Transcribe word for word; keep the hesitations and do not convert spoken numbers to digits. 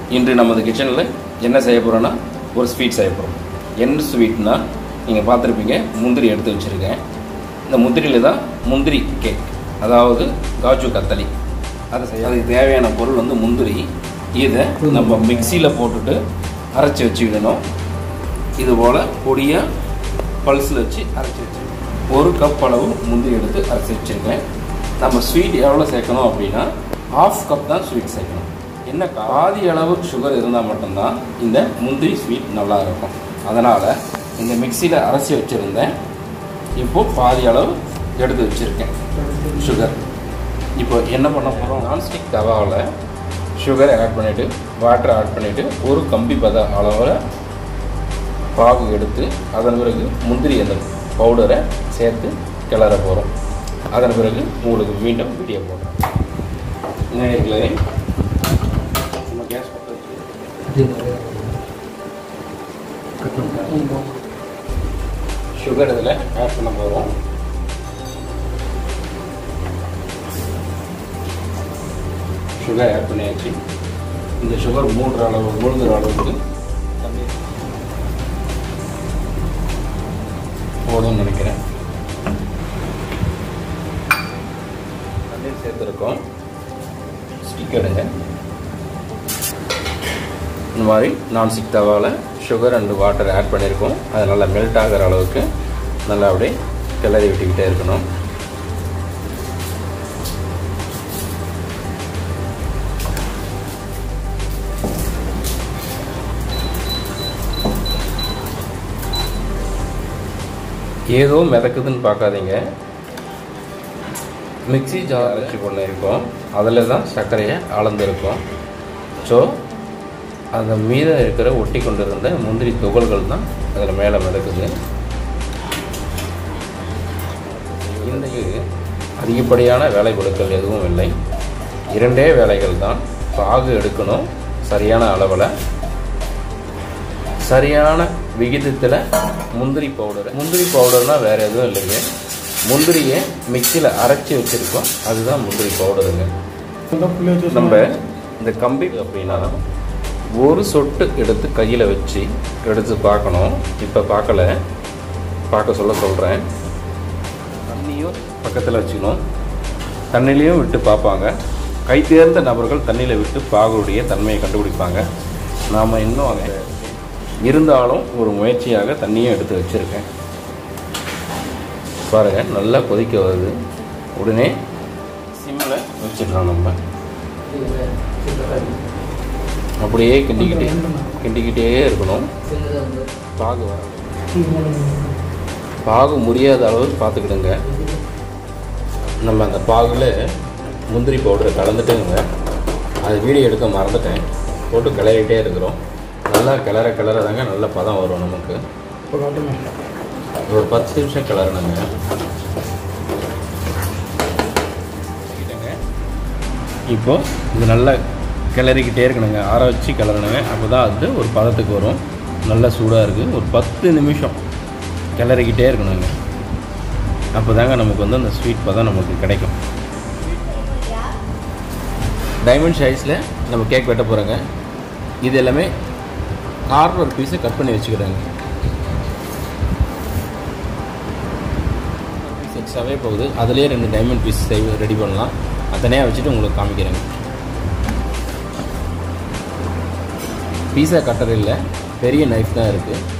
இன்று நமது கிச்சனில் என்ன செய்ய போகிறோன்னா ஒரு ஸ்வீட் செய்ய போகிறோம். என்ன ஸ்வீட்னா நீங்கள் பார்த்துருப்பீங்க, முந்திரி எடுத்து வச்சுருக்கேன். இந்த முந்திரியில் தான் முந்திரி கேக், அதாவது காஜு கத்தலி. அதை செய்ய அதுக்கு தேவையான பொருள் வந்து முந்திரி. இதை நம்ம மிக்சியில் போட்டுட்டு அரைச்சி வச்சுக்கிடணும். இதுபோல் பொடியாக பல்ஸில் வச்சு அரைச்சி வச்சுக்கணும். ஒரு கப் அளவு முந்திரி எடுத்து அரைச்சி வச்சுருக்கேன். நம்ம ஸ்வீட் எவ்வளோ சேர்க்கணும் அப்படின்னா ஹாஃப் கப் தான் ஸ்வீட் சேர்க்கணும். என்ன பாதி அளவு சுகர் இருந்தால் மட்டும்தான் இந்த முந்திரி ஸ்வீட் நல்லா இருக்கும். அதனால் இந்த மிக்சியில் அரைச்சி வச்சுருந்தேன். இப்போது பாதி அளவு எடுத்து வச்சுருக்கேன் சுகர். இப்போ என்ன பண்ண போகிறோம், நான்ஸ்டிக் தவாவில் சுகரை ஆட் பண்ணிவிட்டு வாட்டரை ஆட் பண்ணிவிட்டு ஒரு கம்பி பத அளவில் பாகு எடுத்து அதன் பிறகு முந்திரி அந்த பவுடரை சேர்த்து கிளற போகிறோம். அதன் பிறகு உங்களுக்கு மீண்டும் வீடியோ போடுறோம். நேயர்களே, நம்ம கேஸ் பற்ற வச்சு சுகர் இதில் ஆட் பண்ண போகிறோம். சுகர் ஆட் பண்ணியாச்சு. இந்த சுகர் மூன்று அளவு மூழ்கிற அளவுக்கு தண்ணி போதும்னு நினைக்கிறேன். தண்ணீர் சேர்த்துருக்கோம். ஸ்டிக் எடுங்க. இந்த மாதிரி நான்ஸ்டிக் தவாவில் சுகர் அண்டு வாட்டர் ஆட் பண்ணியிருக்கோம். அது நல்லா மெல்ட் ஆகிற அளவுக்கு நல்லா அப்படியே கிளறி விட்டுக்கிட்டே இருக்கணும். ஏதோ மிதக்குதுன்னு பார்க்காதீங்க. மிக்சி ஜார் வச்சு பண்ணியிருக்கோம். அதில் தான் சர்க்கரையை அளந்துருக்கோம். ஸோ அந்த மீதம் இருக்கிற ஒட்டி கொண்டு இருந்த முந்திரி துகள்கள் தான் அதில் மேலே மிதக்குது. இன்றைக்கு அதிகப்படியான வேலை கொடுக்கல் எதுவும் இல்லை. இரண்டே வேலைகள் தான். பாகு எடுக்கணும் சரியான அளவில், சரியான விகிதத்தில் முந்திரி பவுடர். முந்திரி பவுடர்னால் வேறு எதுவும் இல்லைங்க, முந்திரியை மிக்சியில் அரைச்சி வச்சுருக்கோம், அதுதான் முந்திரி பவுடருங்க. நம்ம இந்த கம்பி அப்படின்னா ஒரு சொட்டு எடுத்து கையில் வச்சு எடுத்து பார்க்கணும். இப்போ பார்க்கல, பார்க்க சொல்ல சொல்கிறேன். தண்ணியும் பக்கத்தில் வச்சுக்கணும். தண்ணிலையும் விட்டு பார்ப்பாங்க. கை தேர்ந்த நபர்கள் தண்ணியில் விட்டு பாகுடைய தன்மையை கண்டுபிடிப்பாங்க. நாம் இன்னும் அதை இருந்தாலும் ஒரு முயற்சியாக தண்ணியும் எடுத்து வச்சுருக்கேன். பாருங்கள், நல்லா கொதிக்க வருது. உடனே சிம்மில் வச்சிடலாம். நம்ம அப்படியே கிண்டிக்கிட்டே கிண்டிக்கிட்டே இருக்கணும். பாகு வர பாகு முடியாத அளவு பார்த்துக்கிடுங்க. நம்ம அந்த பாகில் முந்திரி பவுடரை கலந்துட்டுங்க. அது வீடியோ எடுக்க மறந்துட்டேன். போட்டு கிளறிட்டே இருக்கிறோம். நல்லா கிளற கிளற தாங்க நல்ல பதம் வரும் நமக்கு. ஒரு பத்து நிமிஷம் கிளறணுங்க. இப்போ இது நல்லா கிளறிக்கிட்டே இருக்கணுங்க. ஆற வச்சு கிளறணுங்க. அப்போ தான் அது ஒரு பதத்துக்கு வரும். நல்லா சூடாக இருக்குது. ஒரு பத்து நிமிஷம் கிளறிக்கிட்டே இருக்கணுங்க. அப்போ தாங்க நமக்கு வந்து அந்த ஸ்வீட் பதம் நமக்கு கிடைக்கும். டைமண்ட் சைஸில் நம்ம கேக் வெட்ட போகிறோங்க. இது எல்லாமே கார்னர் பீஸை கட் பண்ணி வச்சுக்கிறேங்க. எக்ஸ்ட்ராவே போகுது. அதுலேயே ரெண்டு டைமண்ட் பீஸ் செய்வ ரெடி பண்ணலாம். அத்தனையாக வச்சுட்டு உங்களுக்கு காமிக்கிறேங்க. பீஸா கட்டர் இல்லை, பெரிய நைஃப் தான் இருக்குது.